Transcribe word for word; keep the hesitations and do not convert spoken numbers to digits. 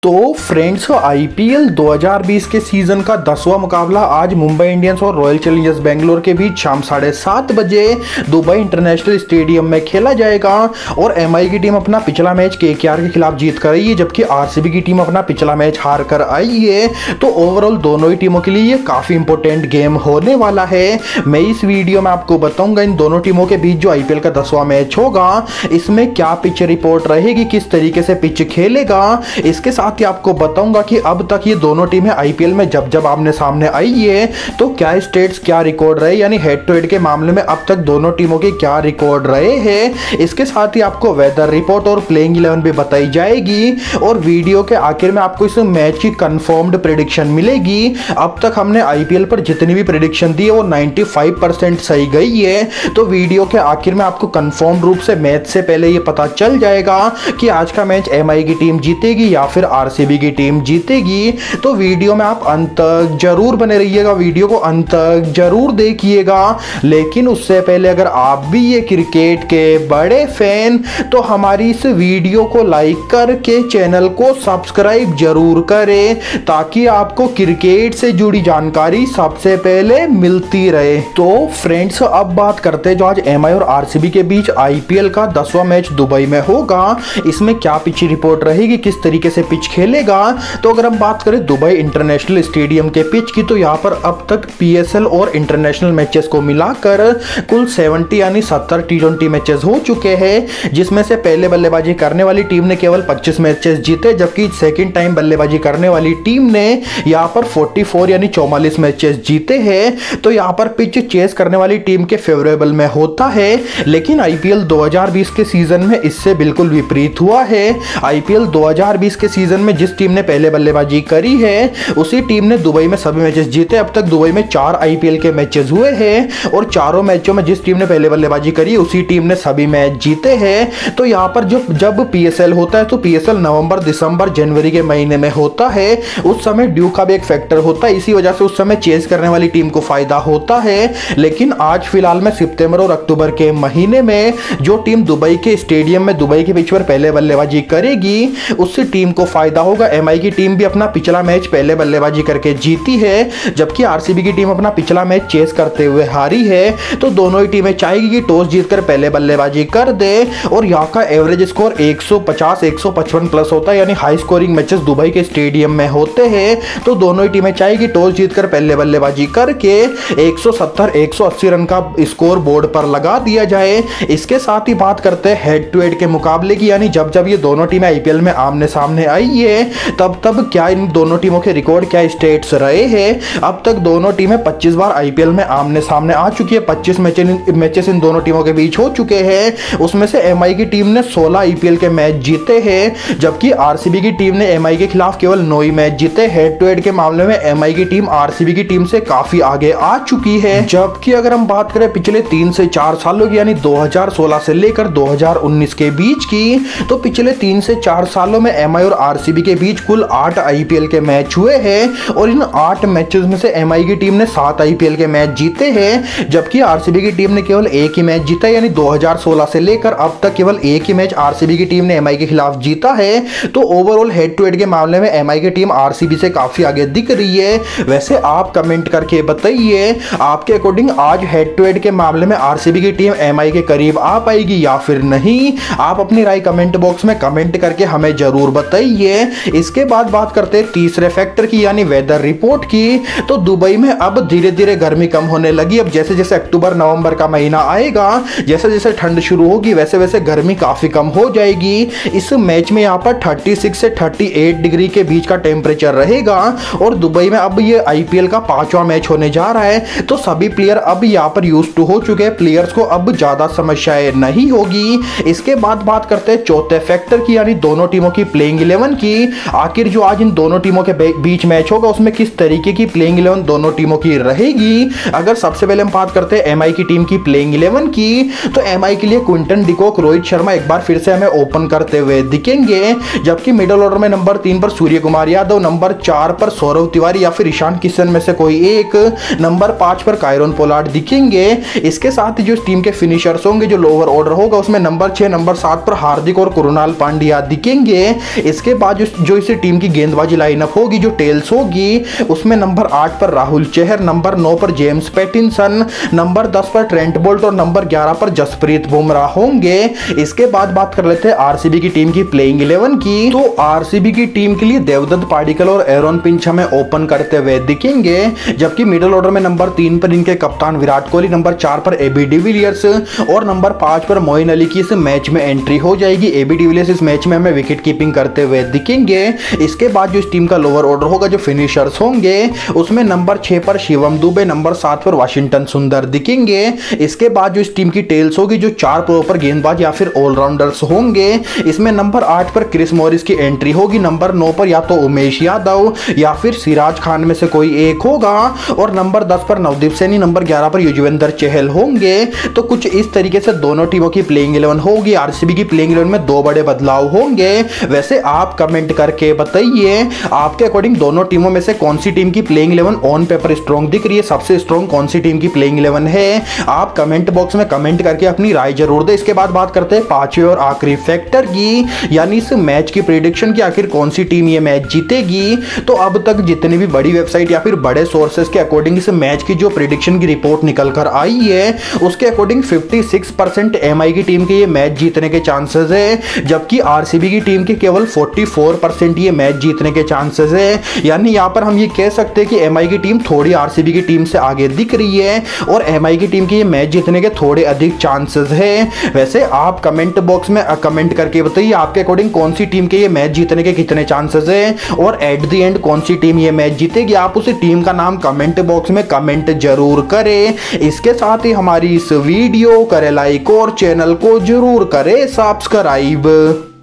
तो friends, IPL दो हज़ार बीस के सीजन का दसवां मुकाबला आज मुंबई इंडियंस और रॉयल चैलेंजर्स बेंगलोर के बीच शाम साढ़े सात बजे दुबई इंटरनेशनल स्टेडियम में खेला जाएगा। और एमआई की टीम अपना पिछला मैच केकेआर के खिलाफ जीत कर आई है, जबकि आरसीबी की टीम अपना पिछला मैच हार कर आई है। तो ओवरऑल दोनों ही टीमों के लिए ये काफी इंपॉर्टेंट गेम होने वाला है। मैं इस वीडियो में आपको बताऊंगा इन दोनों टीमों के बीच जो आईपीएल का दसवां मैच होगा, इसमें क्या पिच रिपोर्ट रहेगी, किस तरीके से पिच खेलेगा। इसके साथ ही आपको बताऊंगा कि अब तक ये दोनों टीमें आईपीएल में जब जब आमने सामने आई है तो क्या स्टेट्स क्या रिकॉर्ड रहे, यानी हेड टू हेड के मामले में अब तक दोनों टीमों के क्या रिकॉर्ड रहे हैं। इसके साथ ही आपको वेदर रिपोर्ट और प्लेइंग इलेवन भी बताई जाएगी। और वीडियो के आखिर में आपको इस मैच की कंफर्म्ड प्रेडिक्शन मिलेगी। अब तक हमने आईपीएल पर जितनी भी प्रेडिक्शन दी है वो पचानवे परसेंट सही गई है। तो वीडियो के आखिर में आपको कंफर्म रूप से मैच से पहले ये पता चल जाएगा कि आज का मैच एमआई की टीम जीतेगी या फिर आरसीबी की टीम जीतेगी। तो वीडियो में आप अंत तक जरूर बने रहिएगा, वीडियो को अंत तक जरूर देखिएगा। लेकिन उससे पहले अगर आप भी ये क्रिकेट के बड़े फैन तो हमारी इस वीडियो को लाइक करके चैनल को सब्सक्राइब जरूर करें, ताकि आपको क्रिकेट से जुड़ी जानकारी सबसे पहले मिलती रहे। तो फ्रेंड्स, अब बात करते हैं जो आज एमआई और आरसीबी के बीच आईपीएल का दसवां मैच दुबई में होगा, इसमें क्या पिच रिपोर्ट रहेगी, किस तरीके से पिच खेलेगा। तो अगर हम बात करें दुबई इंटरनेशनल स्टेडियम के पिच की, तो यहाँ पर अब तक पीएसएल और इंटरनेशनल मैचेस को मिलाकर कुल सत्तर यानी सत्तर टी ट्वेंटी मैचेस हो चुके हैं, जिसमें से पहले बल्लेबाजी करने वाली टीम ने केवल पच्चीस मैचेस जीते, जबकि सेकंड टाइम बल्लेबाजी करने वाली टीम ने यहाँ पर चौवालीस यानी चौवालीस मैचेस जीते हैं। तो यहाँ पर पिच चेस करने वाली टीम के फेवरेबल में होता है। लेकिन आईपीएल दो हज़ार बीस के सीजन में इससे बिल्कुल विपरीत हुआ है। आईपीएल दो हज़ार बीस के सीजन में जिस टीम ने पहले बल्लेबाजी करी है उसी टीम ने दुबई में सभी मैचेस जीते। अब तक दुबई में चार आईपीएल के मैचेस हुए हैं और चारों मैचों में जिस टीम ने पहले बल्लेबाजी करी उसी टीम ने सभी मैच जीते हैं। तो यहाँ पर जो जब पीएसएल होता है तो पीएसएल नवंबर, दिसंबर, जनवरी के महीने में होता है। उस समय ड्यू का भी एक फैक्टर होता है, इसी वजह से उस समय चेस करने वाली टीम को फायदा होता है। लेकिन आज फिलहाल में सितंबर और अक्टूबर के महीने में जो टीम दुबई के स्टेडियम में दुबई के पिच पर पहले बल्लेबाजी करेगी उससे टीम को फायदा होगा। एमआई की टीम भी अपना पिछला मैच पहले बल्लेबाजी करके जीती है, जबकि आरसीबी की टीम अपना पिछला मैच चेस करते हुए हारी है। तो दोनों ही टीमें चाहेगी कि टॉस जीतकर पहले बल्लेबाजी कर दे। और यहाँ का एवरेज स्कोर एक सौ पचास एक सौ पचपन प्लस होता है, यानी हाई स्कोरिंग मैचेस दुबई के स्टेडियम में होते हैं। तो दोनों ही टीमें चाहेगी टॉस जीतकर पहले बल्लेबाजी करके एक सौ सत्तर एक सौ अस्सी रन का स्कोर बोर्ड पर लगा दिया जाए। इसके साथ ही बात करते हैं हेड टू हेड के मुकाबले की, यानी जब जब ये दोनों टीमें आईपीएल में आमने सामने आई है तब तब क्या इन दोनों टीमों के रिकॉर्ड, क्या स्टेट्स रहे हैं। अब तक दोनों टीमें पच्चीस बार आईपीएल में आमने सामने आ चुकी है, पच्चीस मैचेस इन दोनों टीमों के बीच हो चुके हैं। उसमें से एमआई की टीम ने सोलह आईपीएल के मैच जीते हैं, जबकि आरसीबी की टीम ने एमआई के खिलाफ केवल नौ ही मैच जीते। हेड टू हेड के मामले में एमआई की टीम आरसीबी की टीम से काफी आगे आ चुकी है। जबकि अगर हम बात करें पिछले तीन से चार सालों की, यानी दो हज़ार सोलह से लेकर दो हज़ार उन्नीस के बीच की, तो पिछले तीन से चार सालों में एमआई और आरसीबी के बीच कुल आठ आईपीएल के मैच हुए हैं। और इन आठ मैचेस में से एमआई की टीम ने सात आईपीएल के मैच जीते हैं, जबकि आरसीबी की टीम ने केवल एक ही मैच जीता, यानी दो हज़ार सोलह से लेकर अब तक केवल एक ही मैच आरसीबी की टीम ने एमआई के खिलाफ जीता है। तो ओवरऑल हेड टू हेड के मामले में एमआई की टीम आरसीबी से काफी आगे दिख रही है। वैसे आप कमेंट करके बताइए आपके अकॉर्डिंग आज हेड टू हेड के मामले में आरसीबी की टीम एमआई के करीब आ पाएगी या फिर नहीं। आप अपनी राय कमेंट बॉक्स में कमेंट करके हमें जरूर बताइए। इसके बाद बात करते हैं तीसरे फैक्टर की, यानी वेदर रिपोर्ट की। तो दुबई में अब धीरे धीरे गर्मी कम होने लगी। अब जैसे जैसे अक्टूबर नवंबर का महीना आएगा, जैसे जैसे ठंड शुरू होगी वैसे वैसे गर्मी काफी कम हो जाएगी। इस मैच में यहाँ पर छत्तीस से अड़तीस डिग्री के बीच का टेम्परेचर रहेगा। और दुबई में अब ये आईपीएल का पांचवा मैच होने जा रहा है, तो सभी प्लेयर अब यहाँ पर यूज टू हो चुके हैं, प्लेयर्स को अब ज्यादा समस्याएं नहीं होगी। इसके बाद बात करते हैं चौथे फैक्टर की, यानी दोनों टीमों की प्लेइंग इलेवन की। आखिर जो आज इन दोनों टीमों के बीच मैच होगा उसमें किस तरीके की प्लेइंग इलेवन दोनों टीमों की रहेगी। अगर सबसे पहले हम बात करते हैं एमआई की टीम की प्लेइंग इलेवन की, तो एमआई के लिए क्विंटन डिकॉक, रोहित शर्मा एक बार फिर से हमें ओपन करते हुए दिखेंगे, जबकि मिडिल ऑर्डर में नंबर तीन पर सूर्य कुमार यादव, नंबर चार पर सौरव तिवारी या फिर ईशान किशन में से कोई एक, नंबर पांच पर कायरन पोलार्ड दिखेंगे। इसके साथ ही जो टीम के फिनिशर्स होंगे, जो लोअर ऑर्डर होगा उसमें नंबर छह, नंबर सात पर हार्दिक और कुणाल पांड्या दिखेंगे। इसके बाद बाद जो, जो इस टीम की गेंदबाजी लाइनअप होगी, जो टेल्स होगी, उसमें नंबर आठ पर राहुल चहर, नंबर नौ पर जेम्स पैटिंसन, नंबर दस पर ट्रेंट बोल्ट और नंबर ग्यारह पर जसप्रीत बुमराह होंगे। इसके बाद बात कर लेते हैं आरसीबी की टीम की प्लेइंग इलेवन की। तो आरसीबी की टीम के लिए देवदत्त पाडिक्कल और एरोन फिंच हमें ओपन करते हुए दिखेंगे, जबकि मिडिल ऑर्डर में नंबर तीन पर इनके कप्तान विराट कोहली, नंबर चार पर एबी डिविलियर्स और नंबर पांच पर मोइन अली की इस मैच में एंट्री हो जाएगी। एबी डिविलियर्स इस मैच में हमें विकेट कीपिंग करते हुए दिखेंगे। इसके बाद जो इस टीम का लोअर ऑर्डर होगा, जो फिनिशर्स होंगे, उसमें नंबर छह पर शिवम दुबे, नंबर सात पर वाशिंगटन सुंदर दिखेंगे। इसके बाद जो इस टीम की टेल्स होगी, जो चार प्रॉपर गेंदबाज या फिर ऑलराउंडर्स होंगे, इसमें नंबर आठ पर क्रिस मॉरिस की एंट्री होगी, नंबर नौ पर या तो उमेश यादव या फिर सिराज खान में से कोई एक होगा और नंबर दस पर नवदीप सैनी, नंबर ग्यारह पर युजवेंद्र चहल होंगे। तो कुछ इस तरीके से दोनों टीमों की प्लेइंग इलेवन होगी। आरसीबी की प्लेइंग इलेवन में दो बड़े बदलाव होंगे। वैसे आप कमेंट करके बताइए आपके अकॉर्डिंग दोनों टीमों में से कौन सी टीम की playing eleven on paper strong दिख रही है, सबसे स्ट्रॉन्ग कौन सी टीम की प्लेइंग इलेवन है। आप कमेंट बॉक्स में कमेंट करके अपनी राय जरूर दें। इसके बाद बात करते हैं पांचवें और आखिरी फैक्टर की, यानी इस मैच की प्रेडिक्शन की, आखिर कौन सी टीम ये मैच जीतेगी। तो अब तक जितनी भी बड़ी वेबसाइट या फिर बड़े सोर्सेस के अकॉर्डिंग इस मैच की जो प्रेडिक्शन की रिपोर्ट निकल कर आई है, उसके अकॉर्डिंग छप्पन परसेंट एमआई की टीम के ये मैच जीतने के चांसेस है, जबकि आरसीबी की टीम के केवल चौवालीस परसेंट ये मैच जीतने के चांसेस है। यानी यहां पर हम ये कह सकते हैं कि एमआई की टीम थोड़ी आरसीबी की टीम से आगे दिख रही है और एमआई की टीम के ये मैच जीतने के थोड़े अधिक चांसेस है। वैसे आप कमेंट बॉक्स में कमेंट करके बताइए आपके अकॉर्डिंग कौन सी टीम के ये मैच जीतने के कितने चांसेस है और एट द एंड कौन सी टीम ये मैच जीतेगी। आप उस टीम का नाम कमेंट बॉक्स में कमेंट जरूर करें। इसके साथ ही हमारी इस वीडियो करें लाइक और चैनल को जरूर करें सब्सक्राइब।